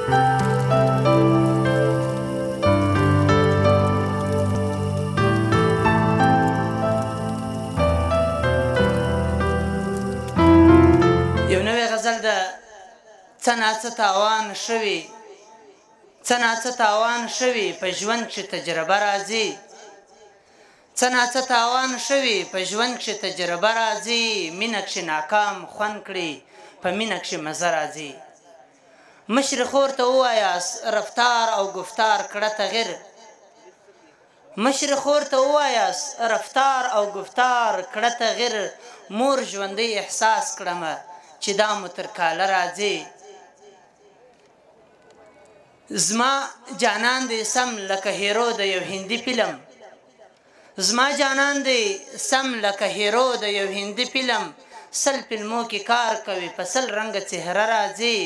یو نوې غزل ده څه ناڅه تاوان شوي څه ناڅه تاوان شوي په ژوند کښې تجربه راځي څه ناڅه تاوان شوي په ژوند کښې تجربه راځي مینه کښې ناکام خوند کړي په مینه کښې مزه راځي مشرې خور ته ووایاست رفتار او گفتار کړه تغیر مشرې خور ته ووایاست رفتار او گفتار کړه تغیر مور ژوندی احساس کړمه چې دا مو تر کاله راځي زما جانان دی سم لکه هیرو د یو هندي فلم زما جانان دی سم لکه هیرو د یو هندي فلم سل فلمو کې کار کوي په سل رنګه څهره راځي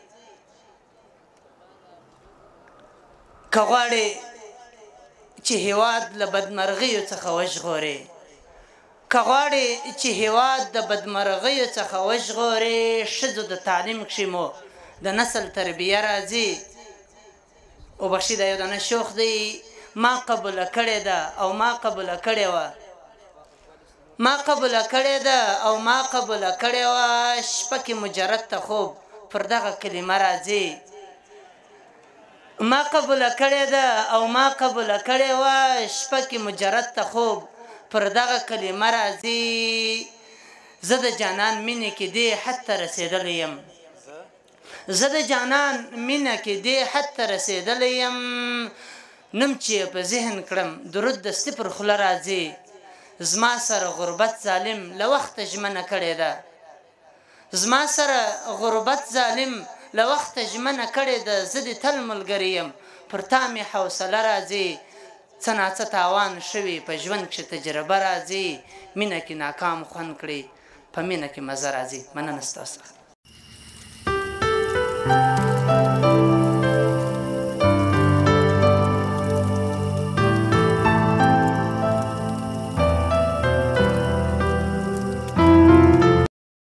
که غواړې چې هېواد له بدمرغیو څخه وژغورې که غواړې چې هېواد د بدمرغیو څخه وژغورې ښځو د تعلیم کښې مو د نسل تربیه راځي وبخښي دا یو دانه شوخ دی ما قبوله کړې ده او ما قبوله کړې وه ما قبوله کړې ده او ما قبوله کړې وه شپه کې مجرد ته خوب پر دغه کلمه راځي ما قبوله کړې ده او ما قبوله کړې وه شپه کې مجرد ته خوب پر دغه کلمه راځي زه د جانان مینې کې دې حد ته رسېدلی یم زه د جانان مینه کې دې حد ته رسېدلی یم نوم چې په ذهن کړم درود دستي پر خوله راځي زما سره غربت ظالم له وخته ژمنه کړې ده زما سره غربت ظالم له وخته ژمنه کړې ده زه دې تل ملګری یم پر تا مې حوصله راځي څه ناڅه تاوان شوي په ژوند کښې تجربه راځي مینه کې ناکام خوند کړي په مینه کې مزه راځي مننه ستاسو